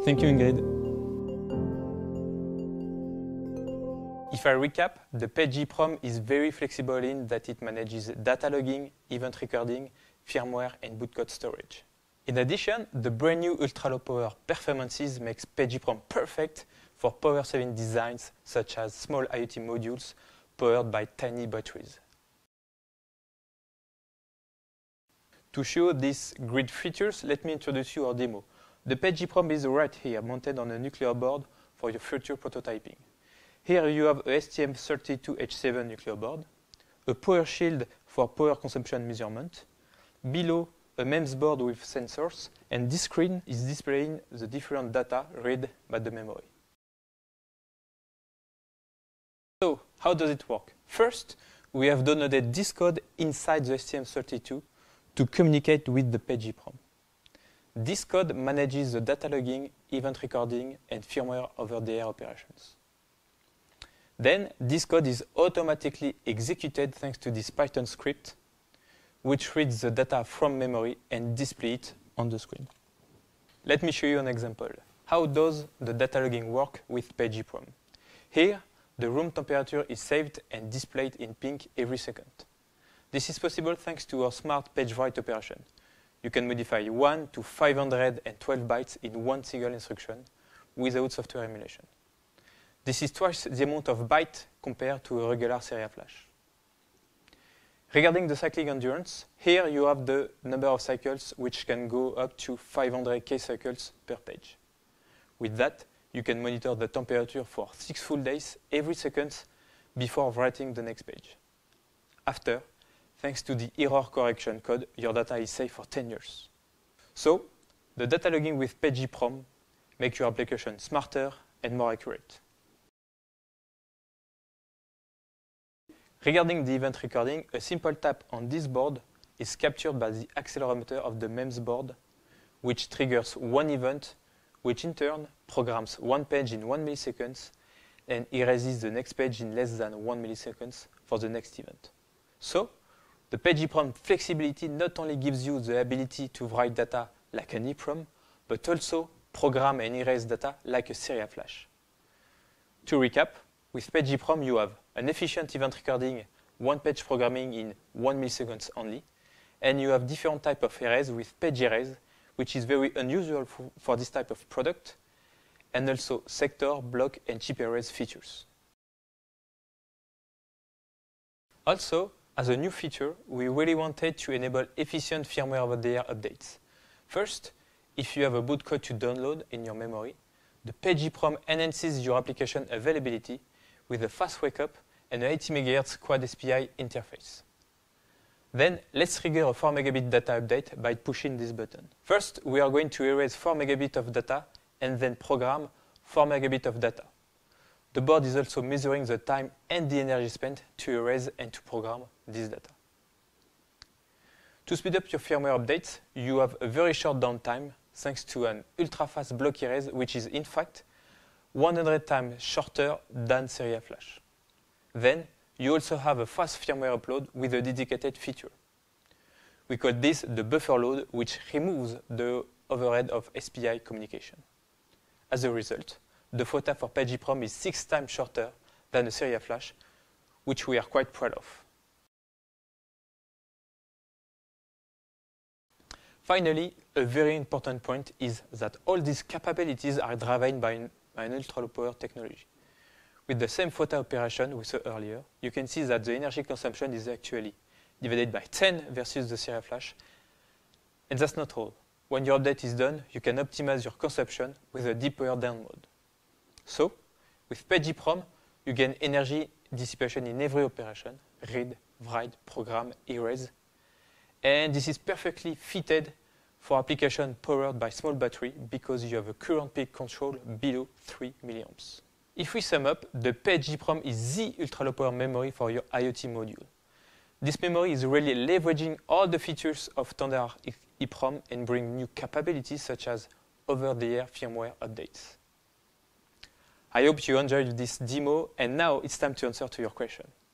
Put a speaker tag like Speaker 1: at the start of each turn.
Speaker 1: Thank you, Ingrid. If I recap, the PET EEPROM is very flexible in that it manages data logging, event recording, firmware, and bootcode storage. In addition, the brand new ultra-low power performances makes PET EEPROM perfect for power-saving designs such as small IoT modules powered by tiny batteries. To show these great features, let me introduce you our demo. The PET EEPROM is right here, mounted on a nuclear board for your future prototyping. Here you have a STM32H7 nuclear board, a power shield for power consumption measurement, below a MEMS board with sensors, and this screen is displaying the different data read by the memory. So, how does it work? First, we have downloaded this code inside the STM32 to communicate with the PET EEPROM. This code manages the data logging, event recording, and firmware over-the-air operations. Then, this code is automatically executed thanks to this Python script, which reads the data from memory and displays it on the screen. Let me show you an example. How does the data logging work with PET EEPROM? Here, the room temperature is saved and displayed in pink every second. This is possible thanks to our smart page write operation. You can modify 1 to 512 bytes in one single instruction without software emulation. This is twice the amount of bytes compared to a regular serial flash. Regarding the cycling endurance, here you have the number of cycles, which can go up to 500k cycles per page. With that, you can monitor the temperature for 6 full days every second before writing the next page. After, thanks to the error correction code, your data is safe for 10 years. So, the data logging with PET EEPROM makes your application smarter and more accurate. Regarding the event recording, a simple tap on this board is captured by the accelerometer of the MEMS board, which triggers one event, which in turn programs one page in 1 millisecond and erases the next page in less than 1 millisecond for the next event. So, the PET EEPROM flexibility not only gives you the ability to write data like an EEPROM, but also program and erase data like a serial flash. To recap, with PET EEPROM you have an efficient event recording, one page programming in 1 millisecond only, and you have different types of erase with page erase, which is very unusual for this type of product, and also sector, block, and chip erase features. Also, as a new feature, we really wanted to enable efficient firmware over-the-air updates. First, if you have a boot code to download in your memory, the PET EEPROM enhances your application availability with a fast wake-up and an 80 MHz Quad SPI interface. Then, let's trigger a 4 megabit data update by pushing this button. First, we are going to erase 4 megabit of data and then program 4 megabit of data. The board is also measuring the time and the energy spent to erase and to program this data. To speed up your firmware updates, you have a very short downtime thanks to an ultra-fast block erase, which is in fact 100 times shorter than serial flash. Then, you also have a fast firmware upload with a dedicated feature. We call this the buffer load, which removes the overhead of SPI communication. As a result, the FOTA for PET EEPROM is 6 times shorter than a serial flash, which we are quite proud of. Finally, a very important point is that all these capabilities are driven by an ultra-low power technology. With the same FOTA operation we saw earlier, you can see that the energy consumption is actually divided by 10 versus the serial flash. And that's not all. When your update is done, you can optimize your consumption with a deep power down mode. So, with PET EEPROM, you gain energy dissipation in every operation, read, write, program, erase. And this is perfectly fitted for application powered by small battery because you have a current peak control below 3 milliamps. If we sum up, the PET EEPROM is the ultra-low power memory for your IoT module. This memory is really leveraging all the features of standard EEPROM and bring new capabilities such as over-the-air firmware updates. I hope you enjoyed this demo, and now it's time to answer to your question.